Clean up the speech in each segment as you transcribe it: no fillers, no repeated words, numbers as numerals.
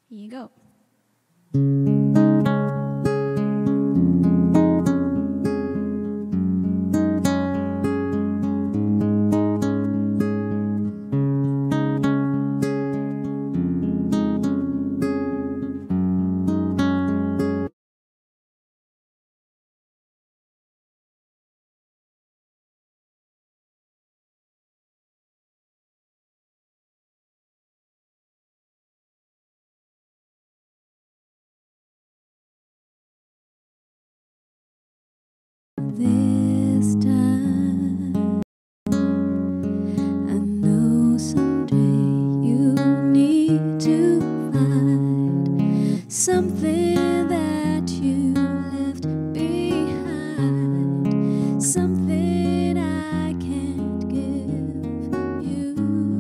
Here you go. This time, I know someday you need to find something that you left behind, something I can't give you.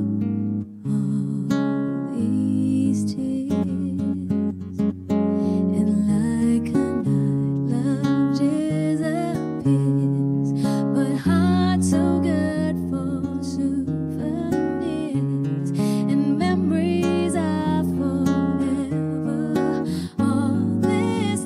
All these tears, and like a night, love disappears, but heart so good for souvenirs, and memories are forever. All this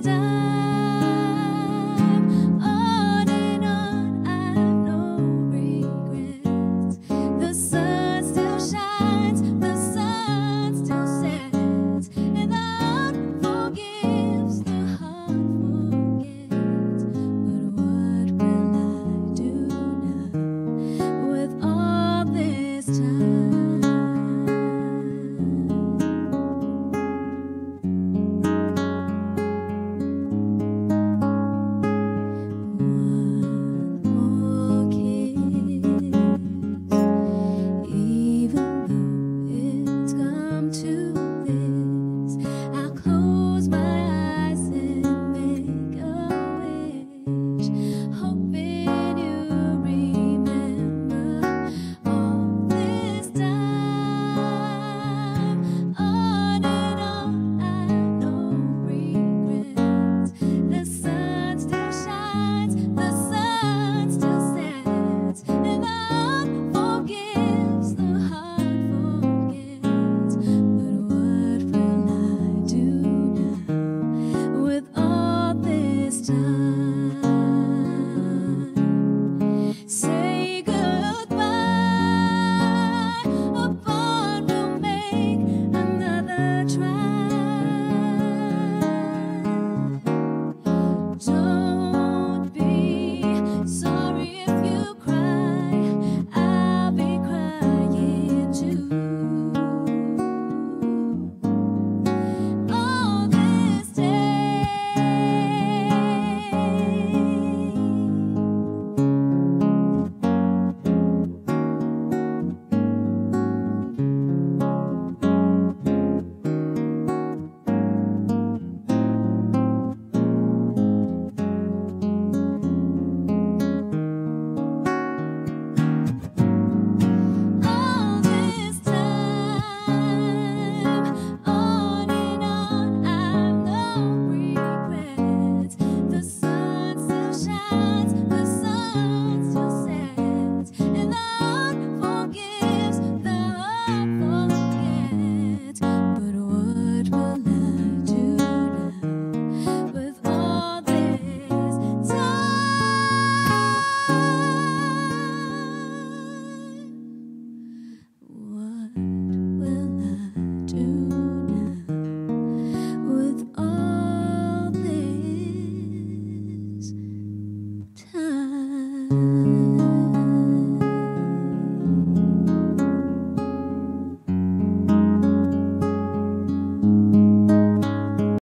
time, on and on, I've no regrets. The sun still shines, the sun still sets, and the heart forgives, the heart forgets. But what will I do now with all this time? One more kiss, even though it's come to this, I'll close my eyes and make a wish, hoping you remember all this time. On and on, I've no regrets. The sun still shines, the sun still sets, and the heart forgives, the heart forgets. But what will I do now with all this time? Say goodbye, upon we'll make another try. Don't be sorry if you cry, I'll be crying too. All this day, all this time, on and on, I've no regrets. The sun still shines, the sun still sets, and the heart forgives, the heart forgets. But what will I do now with all this time? What will I do now with all this time?